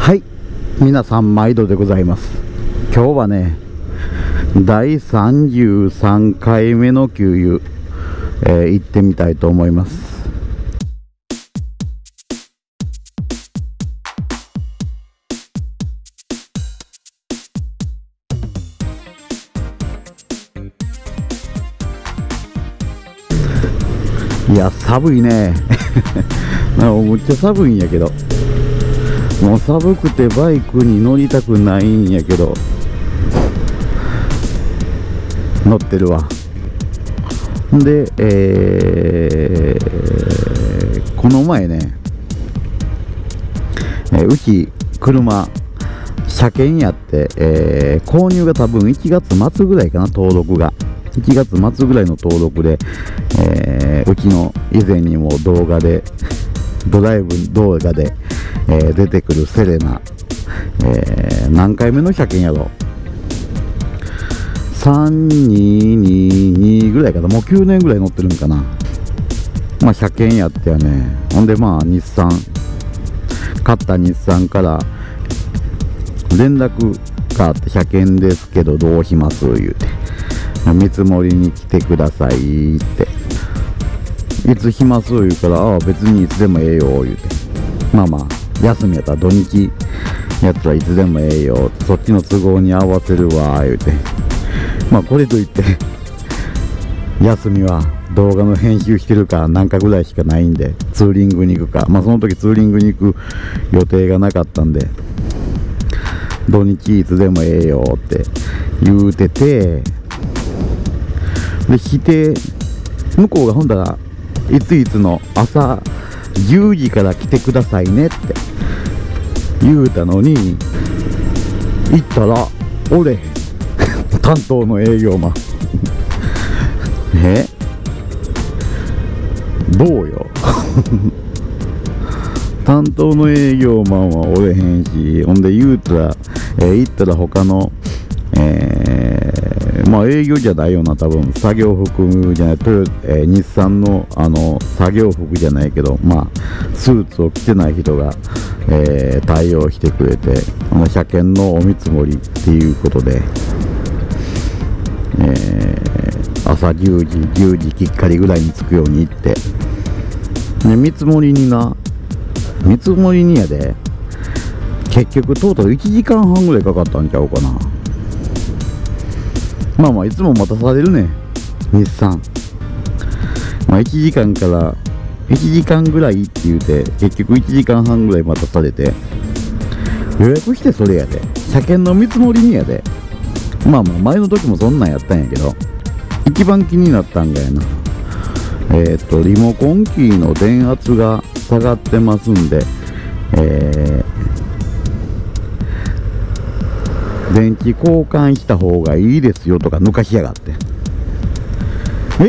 はい、皆さん毎度でございます。今日はね、第33回目の給油、行ってみたいと思います。いや、寒いね。むっちゃ寒いんやけど、もう寒くてバイクに乗りたくないんやけど、乗ってるわ。で、この前ね、うち車車検やって、購入が多分1月末ぐらいかな。登録が1月末ぐらいの登録で、うちの以前にも動画でドライブ動画で、出てくるセレナ、何回目の車検やろ。3222ぐらいかな。もう9年ぐらい乗ってるんかな。まあ車検やってやね。ほんでまあ日産買った日産から連絡があって、車検ですけどどうします言うて、見積もりに来てくださいって。いつ暇そう言うから、ああ別にいつでもええよ言うて、まあまあ休みやったら土日やったらいつでもええよ、そっちの都合に合わせるわ言うて、まあこれといって休みは動画の編集してるかなんかぐらいしかないんで、ツーリングに行くか、まあその時ツーリングに行く予定がなかったんで、土日いつでもええよって言うてて、で向こうがほんだらいついつの朝10時から来てくださいねって言うたのに、行ったらおれへん担当の営業マンどうよ担当の営業マンはおれへんし、ほんで言うたら、行ったら他のまあ営業じゃないよな、多分作業服じゃない、日産の作業服じゃないけど、まあスーツを着てない人が、対応してくれて、車検のお見積もりっていうことで、朝10時きっかりぐらいに着くように行って、で見積もりにやで、結局トータル1時間半ぐらいかかったんちゃうかな。まあまあいつも待たされるね、日産。まあ1時間から1時間ぐらいって言うて、結局1時間半ぐらい待たされて、予約してそれやで、車検の見積もりにやで。まあまあ前の時もそんなんやったんやけど、一番気になったんがやな、リモコンキーの電圧が下がってますんで、電池交換した方がいいですよとか抜かしやがってって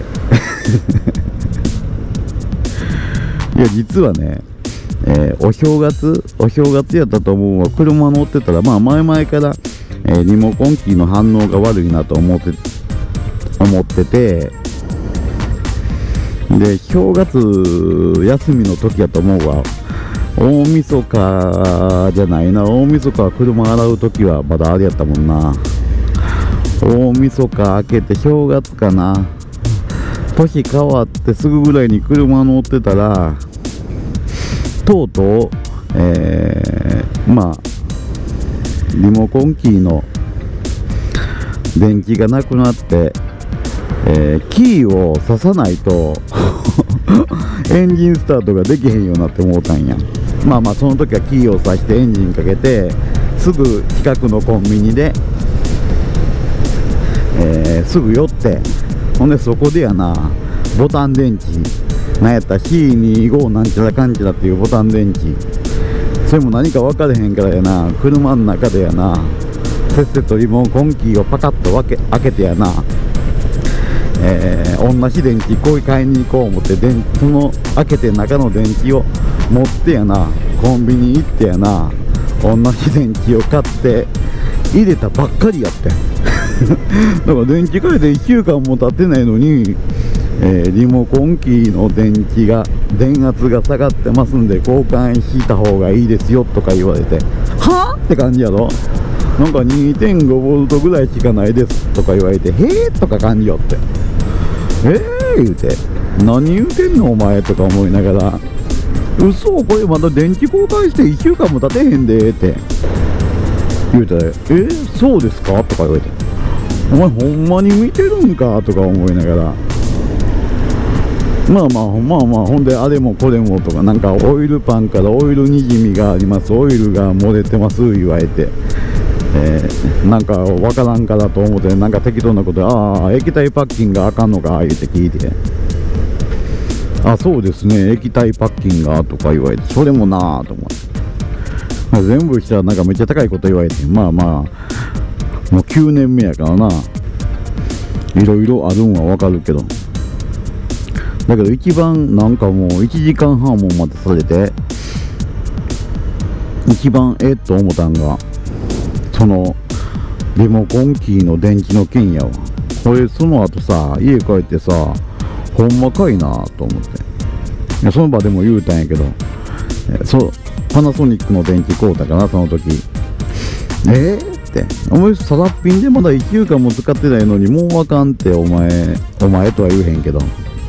いや実はね、お正月やったと思うわ。車乗ってたら、まあ前々から、リモコンキーの反応が悪いなと思ってて、で正月休みの時やと思うわ。大晦日じゃないな、大晦日は車洗う時はまだあれやったもんな。大晦日明けて正月かな、年変わってすぐぐらいに車乗ってたら、とうとうまあリモコンキーの電池がなくなって、キーを刺さないとエンジンスタートができへんようになって思うたんや。まあまあその時はキーを刺してエンジンかけて、すぐ近くのコンビニで、すぐ寄って、ほんでそこでやな、ボタン電池なんやったら C25 なんちゃらかんちゃらっていうボタン電池、それも何か分かれへんからやな、車の中でやな、せっせとリモコンキーをパカッと開けてやな、同じ電池買いに行こう思って、その開けて中の電池を持ってやな、コンビニ行ってやな、同じ電池を買って入れたばっかりやってんだから電池変えて1週間も経ってないのに、リモコンキーの電池が電圧が下がってますんで交換引いた方がいいですよとか言われて、はぁって感じやろ。なんか 2.5 ボルトぐらいしかないですとか言われて、へーとか感じよって、言うて、何言うてんのお前とか思いながら、嘘、これまだ電池交換して1週間も経てへんでって言うたら、そうですかとか言われて、お前ほんまに見てるんかとか思いながら、まあほんであれもこれもとか、なんかオイルパンからオイルにじみがあります、オイルが漏れてます言われて、なんかわからんからと思って、なんか適当なことで、液体パッキンがあかんのか言って聞いて、そうですね、液体パッキンがとか言われて、それもなぁと思って、全部したらなんかめっちゃ高いこと言われて、もう9年目やからな、いろいろあるんはわかるけど、だけど一番なんかもう1時間半も待たされて、一番と思ったんが、そのリモコンキーの電池の件やわ。これその後さ、家帰ってさ、ほんまかいなと思って、いやその場でも言うたんやけど、パナソニックの電池買うたかな、その時。ってお前サラッピンでまだ1週間も使ってないのにもうあかんって、お前とは言えへんけど、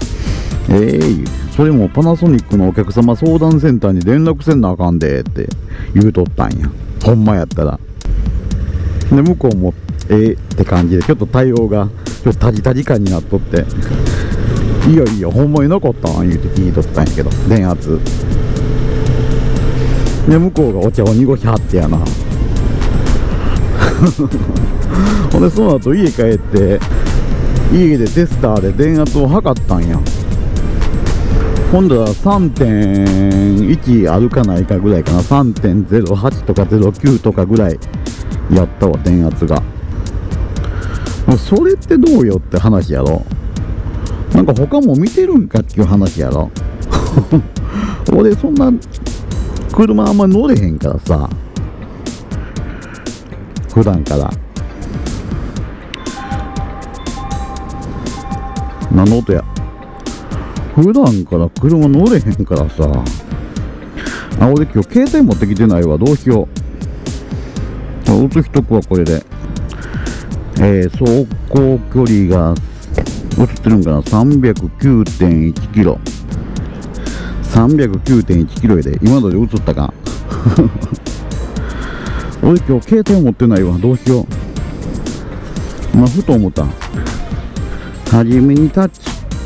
それもパナソニックのお客様相談センターに連絡せんなあかんでって言うとったんや、ほんまやったら。で向こうもって感じで、ちょっと対応がちょっとタジタジ感になっとって、いやほんまになかったん言うて聞いとったんやけど、電圧で向こうがお茶を濁しはってやなほんでその後家帰って、家でテスターで電圧を測ったんや。今度は 3.1 あるかないかぐらいかな、 3.08 とか09とかぐらいやったわ、電圧が。それってどうよって話やろ。なんか他も見てるんかっていう話やろ俺そんな車あんま乗れへんからさ、普段から。何の音や。普段から車乗れへんからさ。俺今日携帯持ってきてないわ、どうしよう。映しとくわこれで。走行距離が映ってるんかな、309.1 キロ。309.1 キロやで。今ので映ったか俺今日携帯持ってないわ、どうしよう。ふと思った。はじめにタッチ。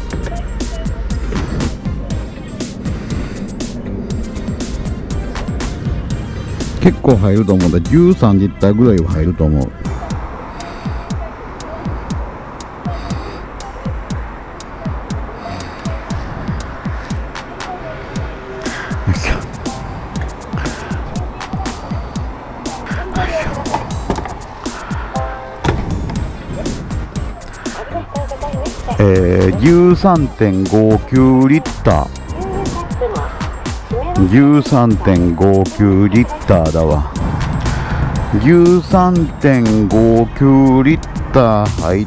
結構入ると思うんだ。13リッターぐらいは入ると思う。13.59 リッター。13.59 リッターだわ。13.59 リッター入って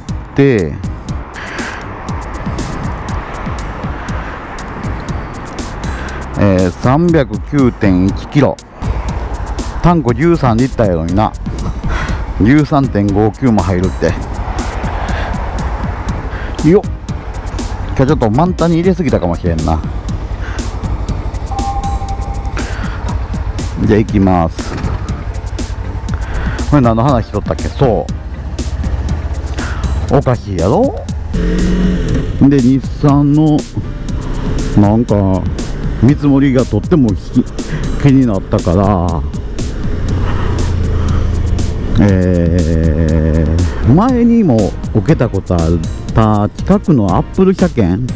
、309.1 キロ。タンク13リッターやのにな。13.59 も入るって。よっ。今日ちょっと満タンに入れすぎたかもしれんな。じゃあ行きます。これ何の話しとったっけ。そうおかしいやろ。で日産のなんか見積もりがとっても気になったから、前にも受けたことあった近くのアップル車検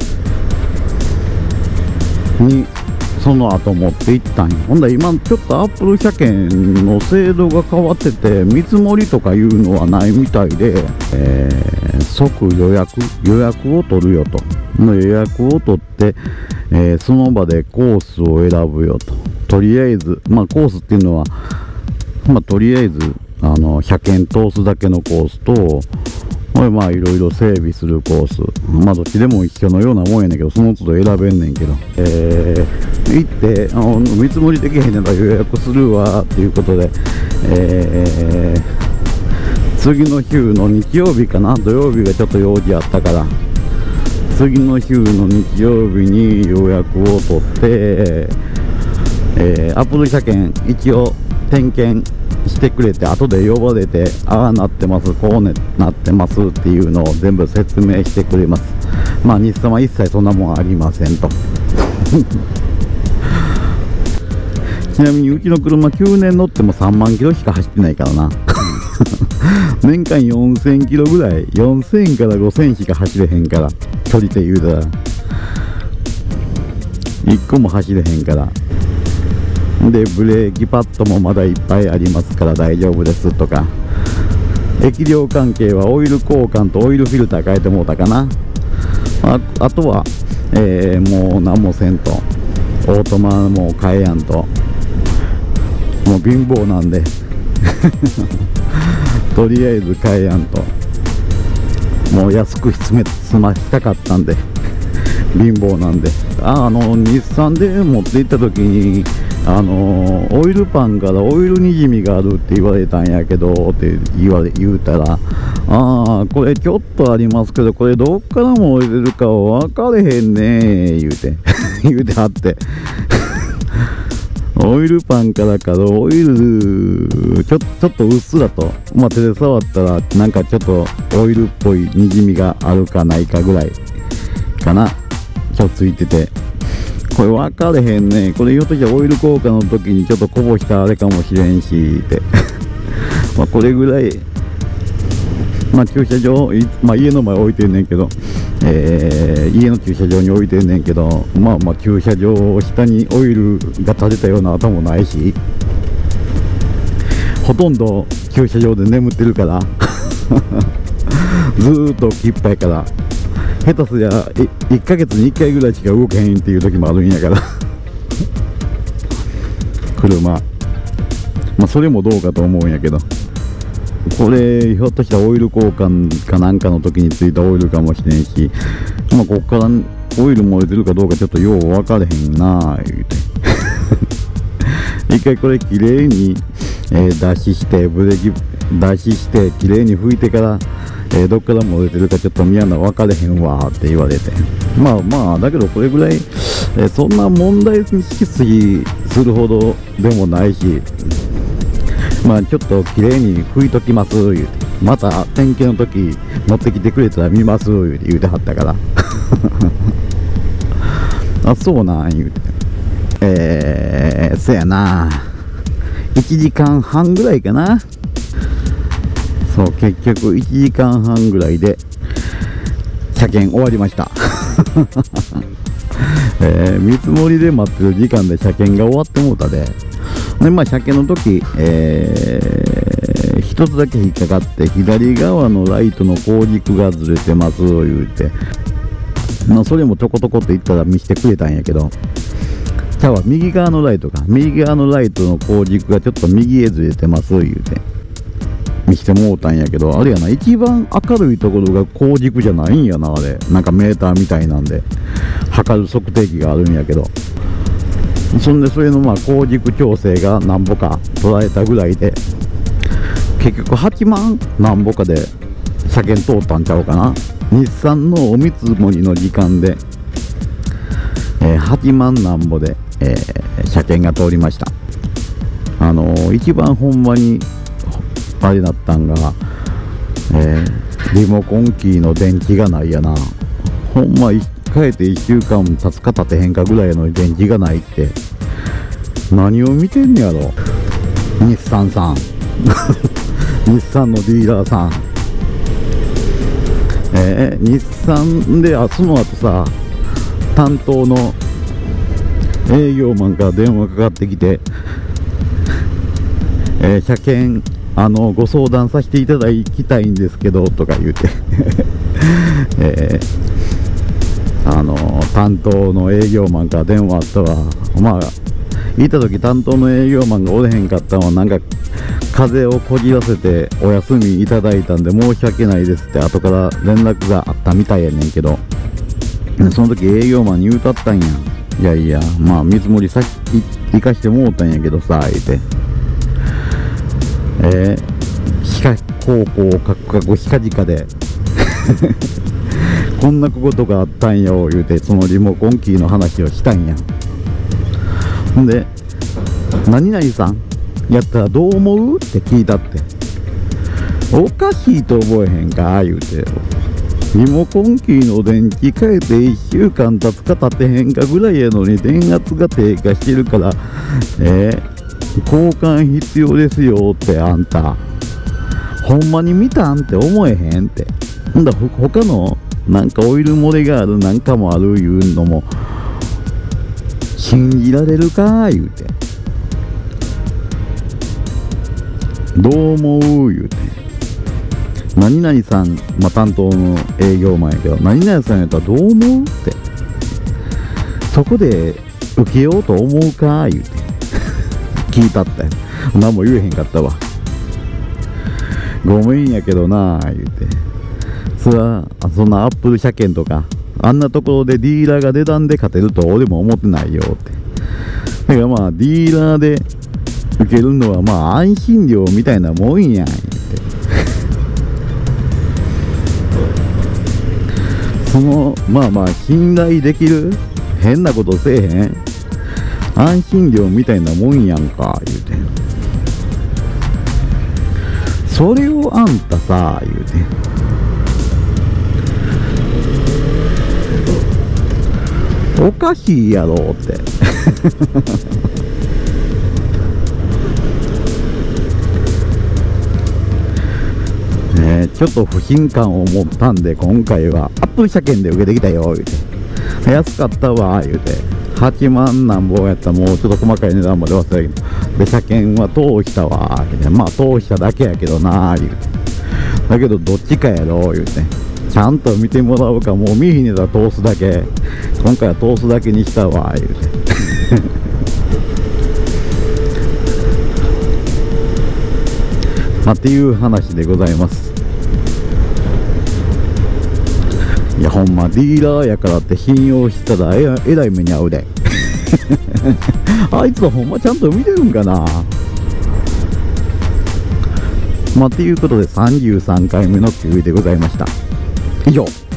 にその後持って行ったんや。ほんだら今ちょっとアップル車検の制度が変わってて、見積もりとかいうのはないみたいで、即予約を取るよと。の予約を取って、その場でコースを選ぶよと。とりあえずコースっていうのはとりあえず車検通すだけのコースと、 これまあいろいろ整備するコース、まあどっちでも一緒のようなもんやねんけど、その都度選べんねんけど、行って見積もりできへんねんから予約するわっていうことで、次の週の日曜日かな、土曜日がちょっと用事あったから、次の週の日曜日に予約を取って、アップル車検一応点検してくれて、後で呼ばれて、ああなってます、こうなってますっていうのを全部説明してくれます。まあ日産は一切そんなもんありませんとちなみにうちの車9年乗っても3万キロしか走ってないからな年間4000キロぐらい、4000から5000しか走れへんから、距離で言うたら1個も走れへんから。でブレーキパッドもまだいっぱいありますから大丈夫ですとか、液量関係はオイル交換とオイルフィルター変えてもうたかな。あとは、もう何もせんと、オートマも変えやんと、もう貧乏なんでとりあえず変えやんと、もう安く済ましたかったんで貧乏なんで、日産で持って行った時にオイルパンからオイルにじみがあるって言われたんやけどって言うたら、これちょっとありますけど、これどっからも出るか分かれへんね言うて言うてはってオイルパンからオイルちょっとうっすらと、まあ、手で触ったらなんかちょっとオイルっぽいにじみがあるかないかぐらいかな、ついてて、これ分かれへんね、これひょっとしたらオイル交換の時にちょっとこぼしたあれかもしれんしってまあこれぐらい、まあ駐車場、まあ家の前置いてんねんけど、家の駐車場に置いてんねんけど、まあ駐車場下にオイルが垂れたような跡もないし、ほとんど駐車場で眠ってるからずーっと置きっぱいから、下手すりゃ1ヶ月に1回ぐらいしか動けへんっていう時もあるんやから車、まあそれもどうかと思うんやけど、これひょっとしたらオイル交換かなんかの時についたオイルかもしれんし、まあこっからオイル漏れてるかどうかちょっとよう分かれへんな言うて一回これきれいに、脱脂してブレーキ脱脂してきれいに拭いてから、どっから漏れてるかちょっと見やな分かれへんわって言われて、まあだけどこれぐらい、そんな問題にしすぎするほどでもないし、まあちょっときれいに拭いときます言うて、また点検の時持ってきてくれたら見ます言うてはったからあ、そうなん言うて、そやな、1時間半ぐらいかな。そう、結局1時間半ぐらいで車検終わりました見積もりで待ってる時間で車検が終わってもうたで、まあ車検の時、一つだけ引っかかって、左側のライトの後軸がずれてます言うて、まあそれもちょこちょこって言ったら見せてくれたんやけど、右側のライトの後軸がちょっと右へずれてます言うて見せてもうたんやけど、あれやな、一番明るいところが後軸じゃないんやな、あれなんかメーターみたいなんで測る測定器があるんやけど、そんでそれのまあ後軸調整がなんぼか捉えたぐらいで、結局8万なんぼかで車検通ったんちゃうかな。日産のお見積もりの時間で、8万なんぼで、車検が通りました。一番ほんまにあれだったんが、リモコンキーの電池がないやな。ほんま変えて1週間経つか経てへんかぐらいの電池がないって何を見てんねやろ日産さん日産のディーラーさん、日産でその後さ、担当の営業マンから電話かかってきて、車検ご相談させていただきたいんですけどとか言うて担当の営業マンから電話あったわ。まあ行った時担当の営業マンがおれへんかったのはなんか風邪をこじらせてお休みいただいたんで申し訳ないですって後から連絡があったみたいやねんけど、その時営業マンに歌ったんや。いやいや、まあ見積もり行かしてもうたんやけどさ、言うて。歯科高校カクカク歯科直でこんなことがあったんよ言うて、そのリモコンキーの話をしたんや。ほんで何々さんやったらどう思うって聞いたって。おかしいと思えへんか言うて、リモコンキーの電池変えて1週間経つか経てへんかぐらいやのに電圧が低下してるから交換必要ですよって。あんたほんまに見たんって思えへんって。ほんだ他のなんかオイル漏れがあるなんかもあるいうのも信じられるか言うて、どう思う言うて、何々さん、まあ、担当の営業マンやけど、何々さんやったらどう思うって、そこで受けようと思うか言うて聞いたって。何も言えへんかったわ。ごめんやけどな言うて、そんなアップル車検とかあんなところでディーラーが値段で勝てると俺も思ってないよって。だからまあディーラーで受けるのはまあ安心料みたいなもんやんってそのまあ信頼できる変なことせえへん安心料みたいなもんやんか言うて、それをあんたさ言うて、おかしいやろってちょっと不信感を持ったんで今回はアップル車検で受けてきたよ言うて、安かったわ言うて、8万なんぼやったらもうちょっと細かい値段まで忘れたけど、で車検は通したわ言うて、まあ通しただけやけどな言うて、だけどどっちかやろ言うて、ちゃんと見てもらおうか、もう見ひんねたら通すだけ、今回は通すだけにしたわ言うてまあっていう話でございます。いやほんまディーラーやからって信用したらえらい目に遭うであいつはほんまちゃんと見てるんかな。まあっていうことで33回目のキウイでございました。以上。